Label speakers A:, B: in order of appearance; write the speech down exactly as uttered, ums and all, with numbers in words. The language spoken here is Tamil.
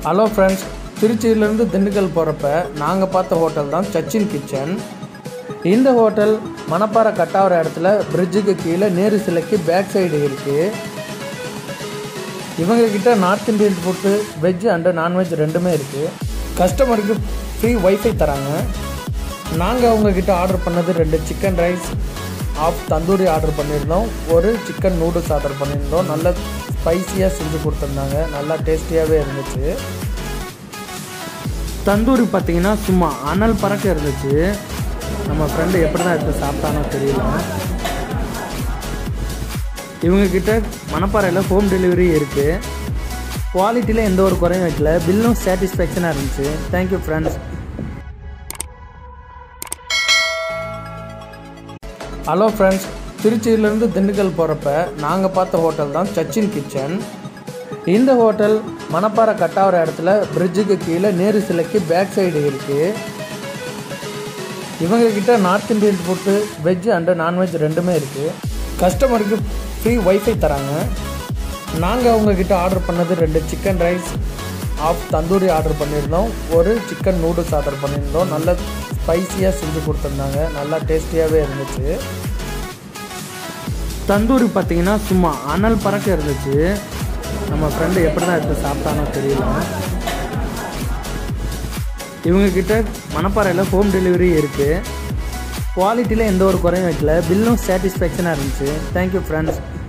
A: ஹலோ ஃப்ரெண்ட்ஸ், திருச்சியிலேருந்து திண்டுக்கல் போகிறப்ப நாங்கள் பார்த்த ஹோட்டல் தான் சச்சின் கிச்சன். இந்த ஹோட்டல் மணப்பாறை கட்டாவர இடத்துல பிரிட்ஜுக்கு கீழே நேரு சிலைக்கு பேக் சைடு இருக்குது. இவங்கக்கிட்ட North Indian food, veg and non veg ரெண்டுமே இருக்குது. கஸ்டமருக்கு ஃப்ரீ ஒய்ஃபை தராங்க. நாங்கள் அவங்கக்கிட்ட ஆர்டர் பண்ணது ரெண்டு chicken rice, half tandoori order பண்ணியிருந்தோம், ஒரு சிக்கன் நூடுல்ஸ் ஆர்டர் பண்ணியிருந்தோம். நல்ல ஸ்பைஸியாக செஞ்சு கொடுத்துருந்தாங்க, நல்லா டேஸ்டியாகவே இருந்துச்சு. தந்தூரி பார்த்திங்கன்னா சும்மா அனல் பறக்க இருந்துச்சு. நம்ம ஃப்ரெண்டு எப்படி தான் எடுத்து சாப்பிட்டானோ தெரியல. இவங்கக்கிட்ட மணப்பாறையில் ஹோம் டெலிவரி இருக்குது. குவாலிட்டியில் எந்த ஒரு குறையும் வைக்கல, பில்லும் சாட்டிஸ்ஃபேக்ஷனாக இருந்துச்சு. Thank you friends. ஹலோ ஃப்ரெண்ட்ஸ், திருச்சியிலேருந்து திண்டுக்கல் போகிறப்ப நாங்கள் பார்த்த ஹோட்டல் தான் சச்சின் கிச்சன். இந்த ஹோட்டல் மணப்பாறை கட்டாவர இடத்துல பிரிட்ஜுக்கு கீழே நேரு சிலைக்கு பேக் சைடு இருக்குது. இவங்கக்கிட்ட North Indian food, veg and non veg ரெண்டுமே இருக்குது. கஸ்டமருக்கு ஃப்ரீ ஒய்ஃபை தராங்க. நாங்கள் அவங்கக்கிட்ட ஆர்டர் பண்ணது ரெண்டு chicken rice, half tandoori order பண்ணியிருந்தோம், ஒரு சிக்கன் நூடுல்ஸ் ஆர்டர் பண்ணியிருந்தோம். நல்ல ஸ்பைஸியாக செஞ்சு கொடுத்துருந்தாங்க, நல்லா டேஸ்டியாகவே இருந்துச்சு. தந்தூரி பார்த்திங்கன்னா சும்மா அனல் பறக்க இருந்துச்சு. நம்ம ஃப்ரெண்டு எப்படி தான் எடுத்து சாப்பிட்டானோ தெரியல. இவங்கக்கிட்ட மணப்பாறையில் ஹோம் டெலிவரி இருக்குது. குவாலிட்டியில் எந்த ஒரு குறையும் வைக்கல, பில்லும் சாட்டிஸ்ஃபேக்ஷனாக இருந்துச்சு. Thank you friends.